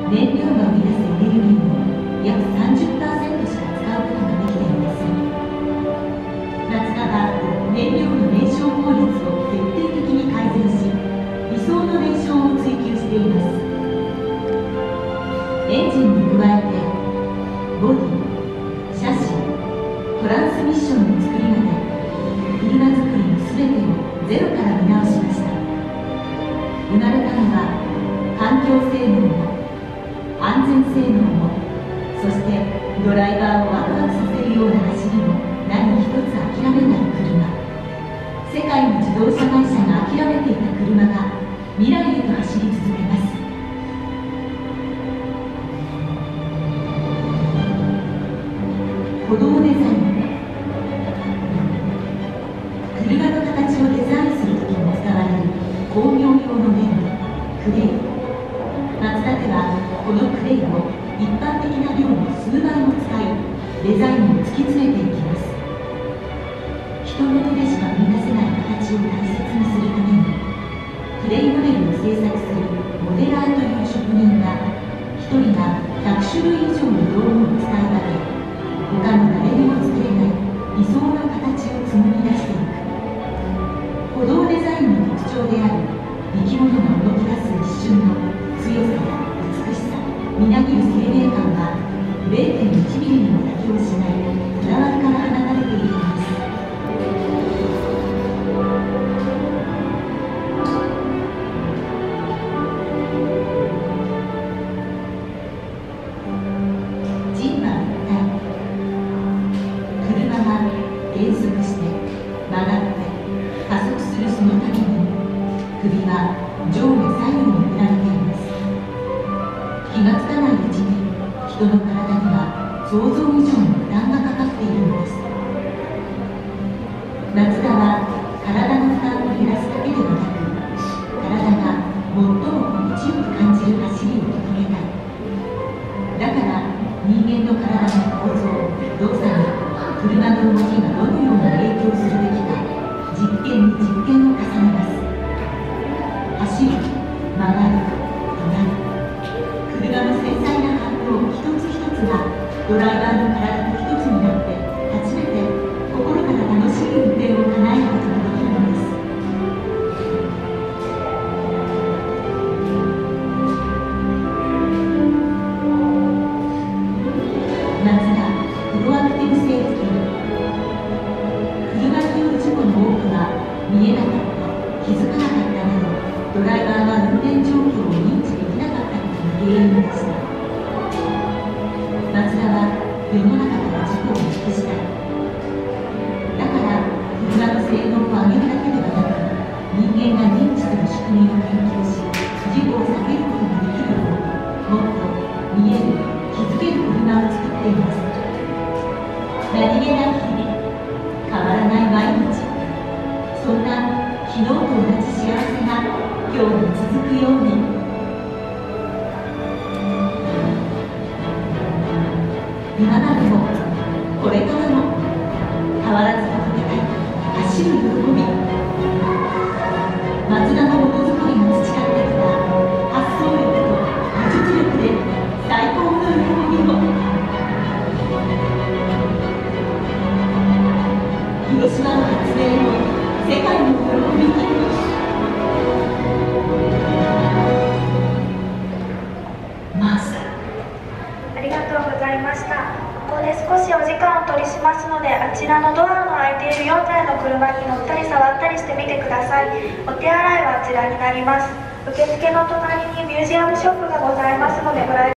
燃料が生み出すエネルギーの約 30% しか使うことができていません。マツダは燃料の燃焼効率を徹底的に改善し、理想の燃焼を追求しています。エンジンに加えてボディ、シャシー、トランスミッションの作りまで、車作りの全てをゼロから見直しました。生まれたのは環境性能も安全性能も、そしてドライバーをワクワクさせるような走りも何一つ諦めない車。世界の自動車会社が諦めていた車が未来へと走り続けます。歩道デザイン。車の形をデザインするときに使われる工業用の粘土、クレイ。マツダではこのクレイを一般的な量の数倍も使い、デザインを突き詰めていきます。人の手でしか生み出せない形を大切にするために、クレイモデルを制作するモデラーという職人が1人が100種類以上の道具を使い分け、他の誰にも作れない理想の形を紡ぎ出していく。歩道デザインの特徴である生き物が動き出す一瞬の強さや美しさ、みなぎる生命感は 0.1 ミリにも妥協しないこだわりから放たれているのです。人は一体、車が減速して曲がって加速するその度に、首は上下左右に振られています。気がつかないうちに人の体には想像以上の負担がかかっているのです。マツダは体の負担を減らすだけではなく、体が最も心地よく感じる走りを届けたい。だから人間の体の構造、動作に車の動きがどのように影響するべきか、実験に実験を重ねます。走る、曲がる、止まる。車の繊細な反応一つ一つがドライバーの体と一つになって、初めて心から楽しい運転を叶えることができるのです。マツダプロアクティブセーフティー。車による事故の多くは見えなかった、気づかなかったなど、ドライバーが運転状況を認知できなかったことが原因でした。マツダは世の中から事故をなくしたい。だから車の性能を上げるだけではなく、人間が認知する仕組みを研究し、事故を避けることができるよう、もっと見える、気づける車を作っています。何気ない日々、変わらない毎日、そんな昨日と同じ幸せが今日も続くように。今までもこれからも変わらず届けたい走る喜び。マツダのものづくりが培ってきた発想力と技術力で最高の喜びを。広島の発明を世界の喜びに。 ありがとうございました。ここで少しお時間をお取りしますので、あちらのドアの開いている4台の車に乗ったり触ったりしてみてください。お手洗いはあちらになります。受付の隣にミュージアムショップがございますのでご来